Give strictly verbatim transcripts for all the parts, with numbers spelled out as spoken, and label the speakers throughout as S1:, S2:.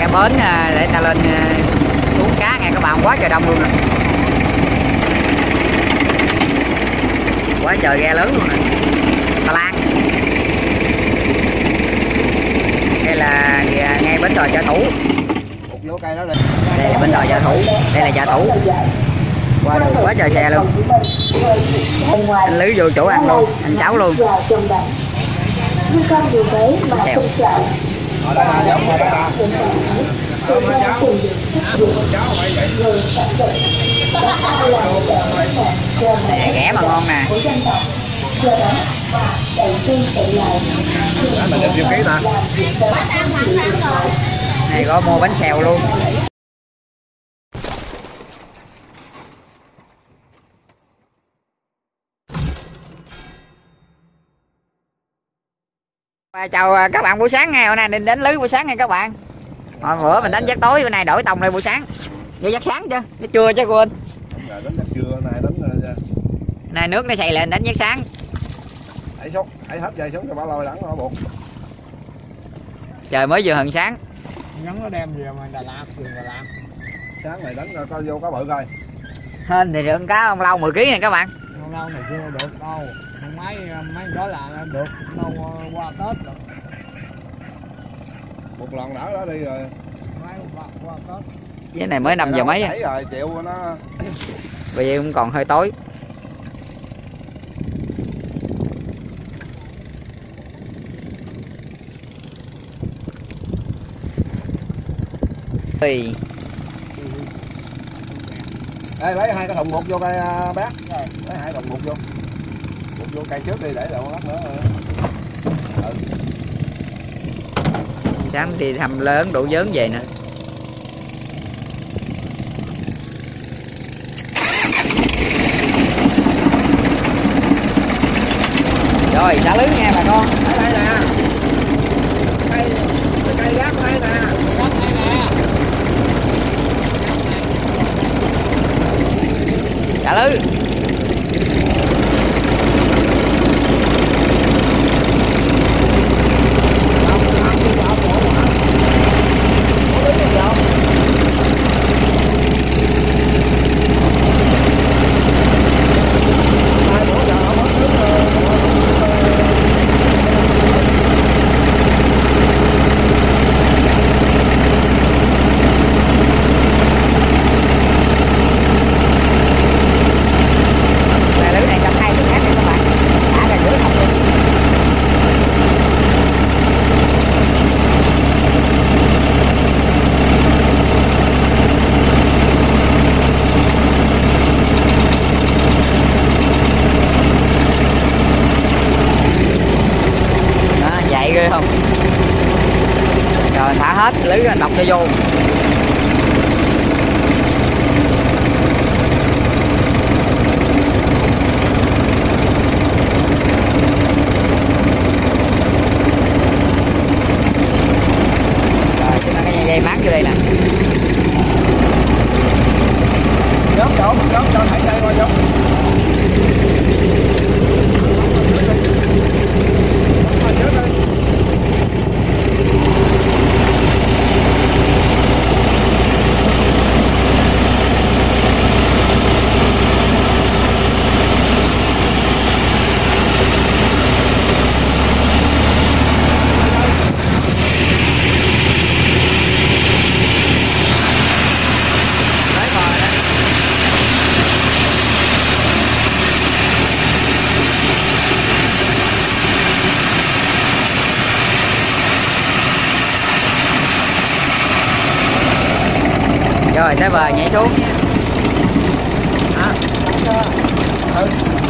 S1: cái bến để ta lên xuống cá nghe các bạn, quá trời đông luôn nè, quá trời ghe lớn luôn nè. Xà Lan, đây là ngay bến đò Chợ Thủ. Đây là bến đò Chợ Thủ, đây là Chợ Thủ. Qua đường quá trời xe luôn. Anh Lứ vô chỗ ăn luôn, anh cháu luôn. Chèo. Nè, ghẻ mà ngon nè. Này có mua bánh xèo luôn. Chào các bạn buổi sáng nha, hôm nay định đến Lứ buổi sáng nha các bạn. Hồi bữa mình đánh giấc tối, bữa nay đổi tông lên buổi sáng. Vậy giấc sáng chưa? Giấc trưa chứ quên.
S2: Đánh giấc trưa, nay đánh
S1: nay nước nó xay lên đánh giấc sáng.
S2: Đẩy xuống, đẩy hết dây xuống cho bà lôi đẳng nó buộc.
S1: Trời mới vừa hừng sáng.
S3: Nhắn nó đem về mà Đà Lạt, về Đà Lạt.
S2: Sáng này đánh coi vô cá bự coi.
S1: Hên thì được cá ông lâu mười ký nha các bạn.
S3: Ông lâu này chưa được đâu. Mấy mấy đó là được đâu qua Tết rồi.
S2: Một lần nữa đó đi rồi.
S3: Mấy qua, qua Tết.
S1: Cái này mới năm giờ mấy
S2: á. Rồi chịu nó.
S1: Bây giờ cũng còn hơi tối. Ê,
S2: lấy hai cái thùng một vô cây bác. Lấy hai thùng một vô. Một vô cây trước đi để đâu lát nữa. Ừ.
S1: Sáng đi thăm lớn đủ vớn về nữa. Rồi xả lưới nghe bà con.
S3: Ở đây nè. Cây cây gác đây nè. Gác đây nè.
S1: Xả lưới. Ghê không? Rồi thả hết lưới đọc cho vô. Rồi chúng ta cái dây mát vô đây nè.
S2: Giống chỗ, giống cho thảy dây qua giống.
S1: Rồi tới bờ nhảy xuống nha.
S2: À, ừ.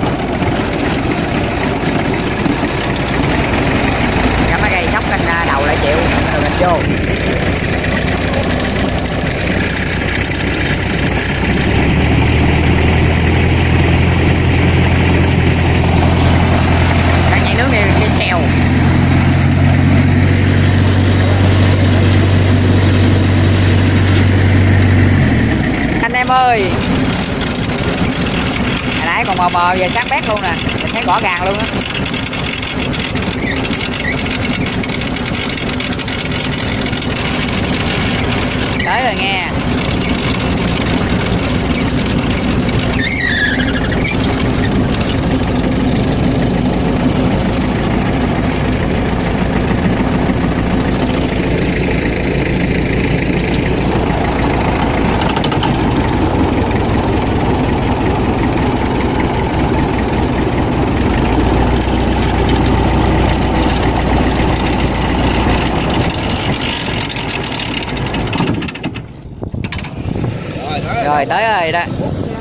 S1: Cắm cái cây sóc canh đầu lại chịu rồi mình vô. Đang nhảy nước đi cái xèo. Anh em ơi, hồi nãy còn mờ mờ giờ sáng bét luôn nè, mình thấy rõ ràng luôn á. Rồi tới rồi đó.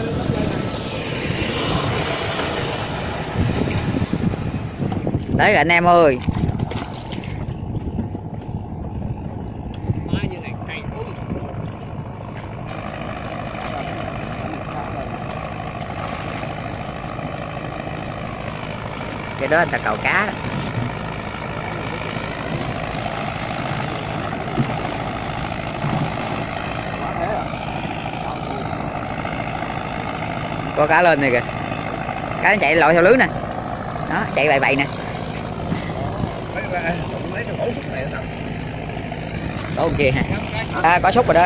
S1: Tới rồi anh em ơi. Cái đó người ta cầu cá đó. Có cá lên này kìa. Cá nó chạy lội theo lưới nè. Đó, chạy bậy bậy nè. Đó kia ha. À, có xúc rồi đó.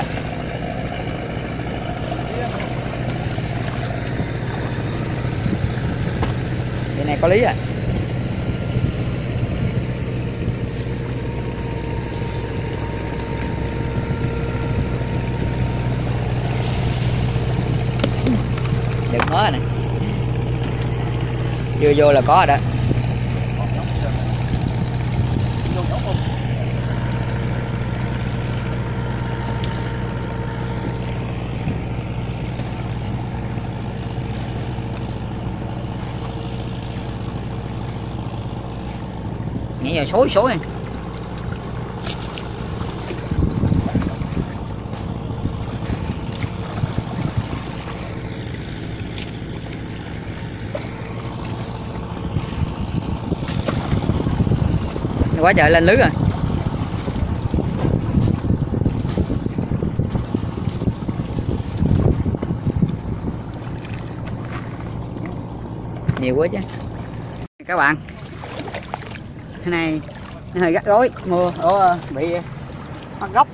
S1: Cái này có lý à. Đừng mớ nè. Chưa vô là có rồi đó. Nhảy vào xối xối. Quá trời lên lưới rồi. Nhiều quá chứ các bạn. Cái này nó hơi gắt gối, mưa ủa, bị mất gốc.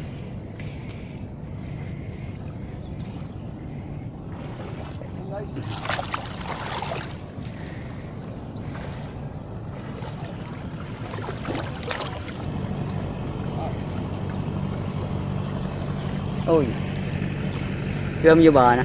S1: Ui, gom vô bờ nè.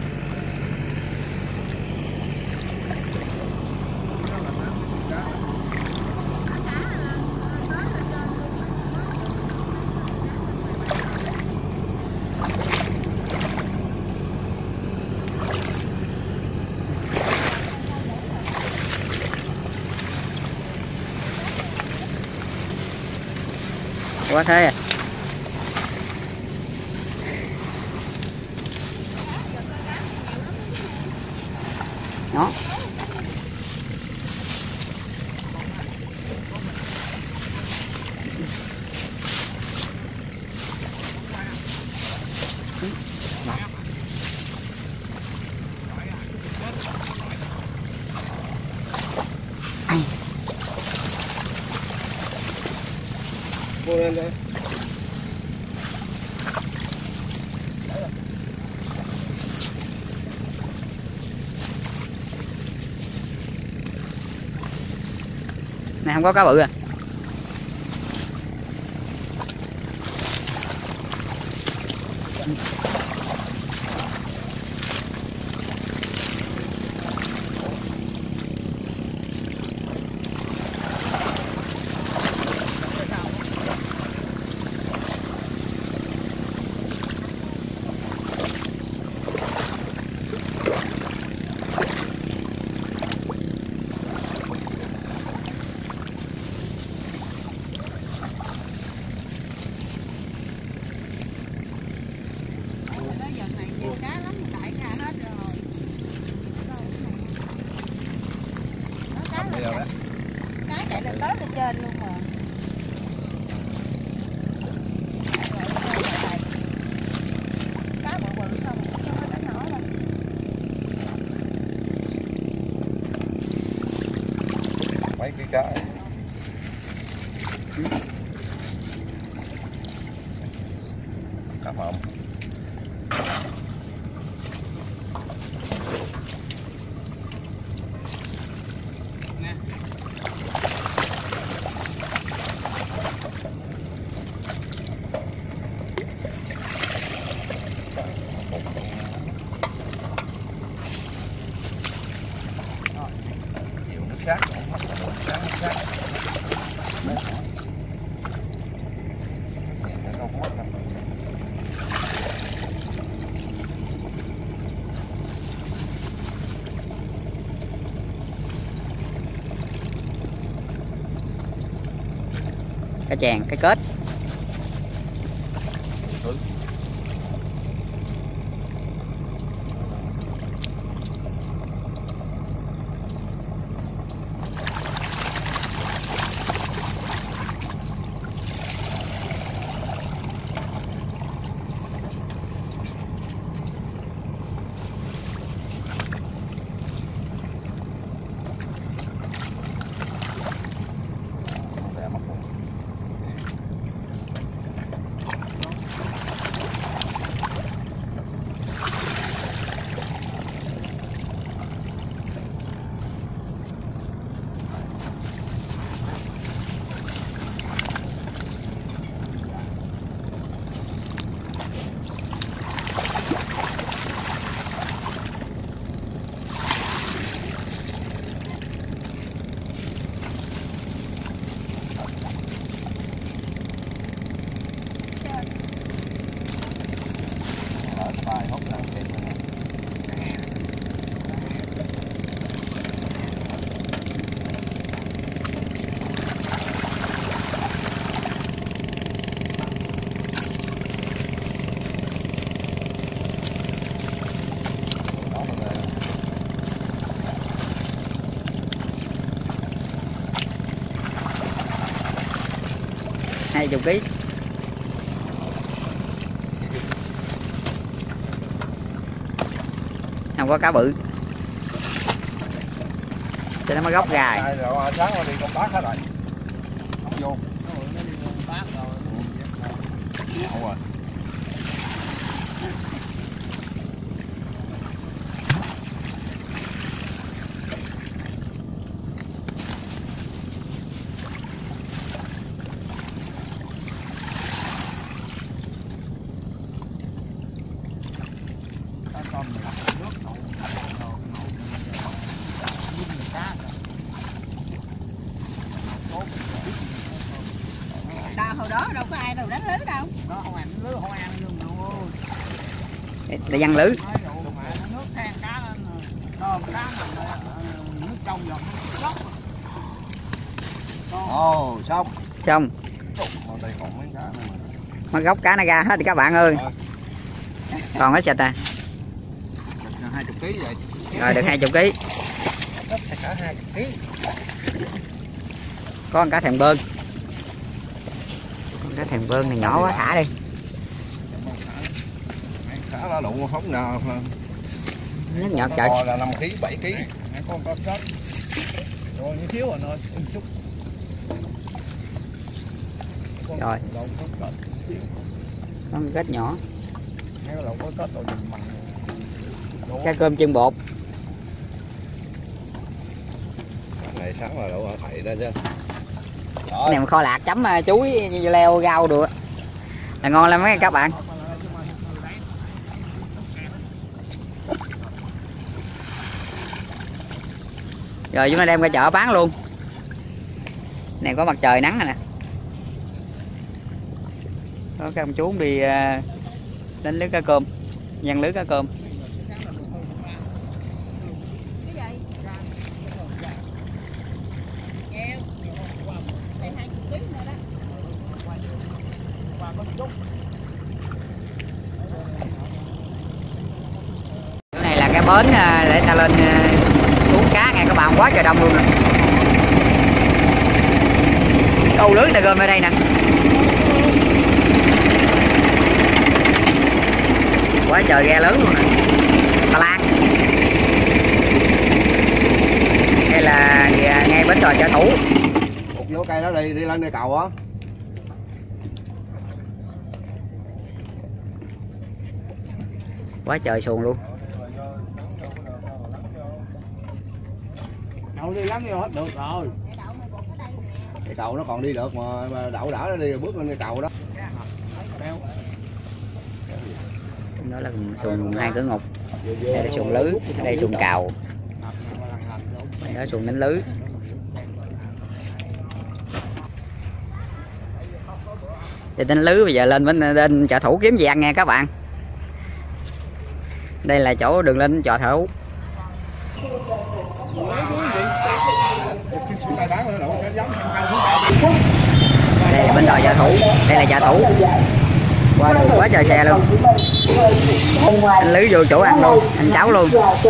S1: Quá thế à. Đó.
S2: Vô lên đây.
S1: Này không có cá bự à.
S4: Cá chạy được tới bên trên luôn mà. Cá bự bự không, không có đánh nổi đâu.
S2: Mấy cái cá. Cá phộng. Khác, khác, khác. Đấy. Không có mất đâu.
S1: Cá chèn, cái kết. hai chục ký. Không có cá bự cho nó mới gốc gài.
S2: Sáng đi công tác hết rồi. Không vô. Không rồi.
S4: Hồi đó đâu có ai đâu đánh lưới đâu.
S3: Đó không ăn lưới không ăn luôn luôn.
S1: Để, để văng lưới.
S3: Nước than cá lên tôm cá nước trong giọt gốc.
S2: Ồ, xong.
S1: Xong.
S2: Đây còn mấy cá nữa.
S1: Mới gốc cá nó ra hết thì các bạn ơi. Còn hết sạch à.
S2: hai mươi ký vậy.
S1: Rồi được hai mươi ký.
S2: Cả hai mươi ký.
S1: Có con cá thèm bơn. Con cá thèm bơn này nhỏ quá, thả đi.
S2: Cá lá lụ không nào.
S1: Nước nhọt trời.
S2: Là năm ký, bảy ký.
S3: Con có kết. Rồi như thiếu rồi thôi, chút.
S1: Rồi. Con kết nhỏ. Cá cơm chân bột.
S2: Này sáng là đậu thầy đó chứ.
S1: Cái này mà kho lạc chấm chuối leo rau được là ngon lắm mấy các bạn. Rồi chúng ta đem ra chợ bán luôn. Này có mặt trời nắng này nè. Có các ông chú đi đánh lưới cá cơm, giăng lưới cá cơm. Chỗ này là cái bến để ta lên xuống cá nghe các bạn, quá trời đông luôn nè. Câu lưới ta gom ở đây nè. Quá trời ghe lớn luôn nè. Xà lan. Đây là ngay bến đò Chợ Thủ.
S2: Một vô cây đó đi, đi lên đây cầu á.
S1: Quá trời xuồng luôn.
S3: Đậu đi lắm vô hết được rồi.
S2: Cái cầu nó còn đi được mà, mà đậu đỡ nó đi rồi bước lên cái cầu đó.
S1: Đó là xuồng hai cửa ngục. Đây là xuồng lưới, đây là xuồng cào. Đây là xuồng đánh lưới. Để đánh lưới bây giờ lên bên bên Chợ Thủ kiếm gì ăn nghe các bạn. Đây là chỗ đường lên Chợ Thủ. Đây là bên đò Chợ Thủ, đây là Chợ Thủ, qua đường quá trời xe luôn. Anh Lứ vô chỗ ăn luôn, anh cháu luôn.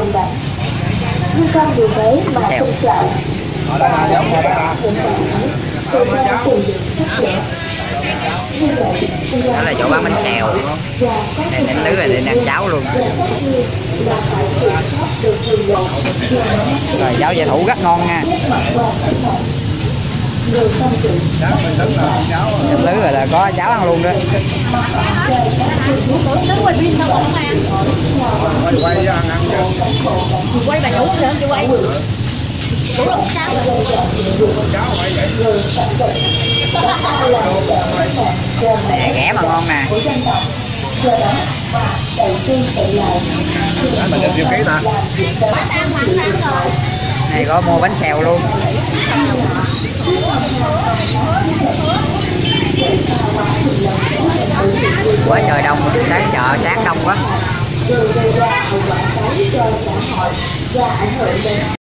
S1: Xèo. Đó là chỗ bán bánh xèo. Đây anh Lứ là định ăn cháo luôn. Rồi cháo Chợ Thủ rất ngon nha. Anh Lứ rồi là có cháo ăn luôn đó.
S2: Quay ăn ăn
S4: quay bà chủ nữa chị quay chủ đâu cháo
S1: Nè, ghẻ mà ngon nè.
S2: mình được nhiêu ký ta?
S1: Này có mua bánh xèo luôn. Quá trời đông, sáng chợ sáng đông quá.